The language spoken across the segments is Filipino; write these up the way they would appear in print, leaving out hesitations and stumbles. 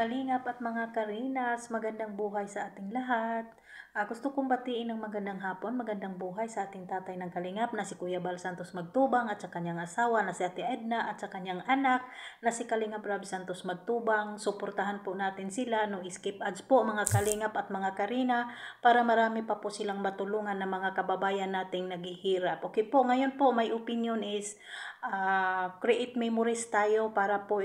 Kalingap at mga Karinas, magandang buhay sa ating lahat. Gusto kong batiin ng magandang hapon, magandang buhay sa ating tatay ng Kalingap na si Kuya Bal Santos Magtubang at sa kanyang asawa na si Ate Edna at sa kanyang anak na si Kalingap Rob Santos Magtubang. Suportahan po natin sila no skip ads po mga Kalingap at mga Karina para marami pa po silang matulungan ng mga kababayan nating naghihirap. Okay po, ngayon po my opinion is create memories tayo para po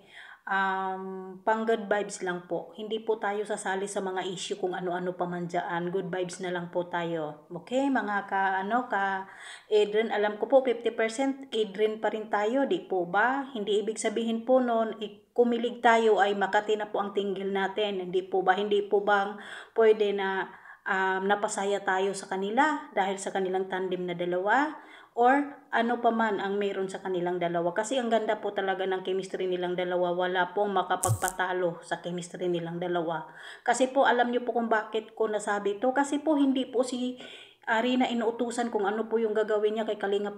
pang good vibes lang po. Hindi po tayo sasali sa mga issue kung ano-ano pa man dyan. Good vibes na lang po tayo. Okay, mga Adrian, alam ko po 50% Adrian pa rin tayo, di po ba? Hindi ibig sabihin po noon, kumilig tayo ay Makati na po ang tinggil natin. Hindi po ba? Hindi po bang pwede na napasaya tayo sa kanila dahil sa kanilang tandem na dalawa? Or ano pa man ang meron sa kanilang dalawa. Kasi ang ganda po talaga ng chemistry nilang dalawa. Wala pong makapagpatalo sa chemistry nilang dalawa. Kasi po alam niyo po kung bakit ko nasabi ito. Kasi po hindi po si Rina inuutusan kung ano po yung gagawin niya kay Kalingap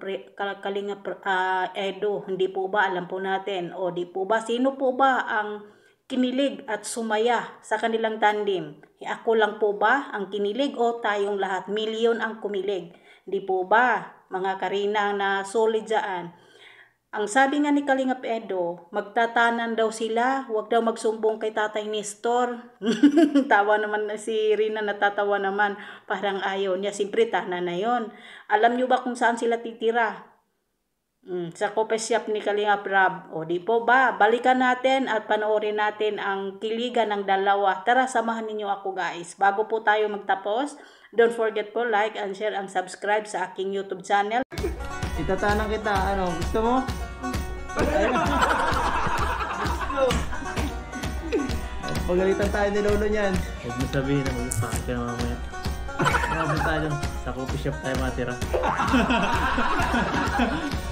Edo. Hindi po ba? Alam po natin. O di po ba? Sino po ba ang kinilig at sumaya sa kanilang tandem? Ako lang po ba ang kinilig o tayong lahat? Milyon ang kumilig. Di po ba? Mga Karina na solid dyan. Ang sabi nga ni Kalingap Edo, magtatanan daw sila, huwag daw magsumbong kay Tatay Nestor. Tawa naman na si Rina, natatawa naman, parang ayaw niya, siyempre tahanan na yon. Alam niyo ba kung saan sila titira? Sa coffee shop ni Kalingap Rob. O di po ba, balikan natin at panoorin natin ang kiligan ng dalawa. Tara, samahan ninyo ako guys. Bago po tayo magtapos, don't forget po like and share and subscribe sa aking YouTube channel. Itatanong kita, ano, gusto mo? Pagalitan tayo ni Lolo niyan. Huwag mo sabihin na mag-pakit ka na mamaya. Mga tayo, sa coffee shop tayo matira.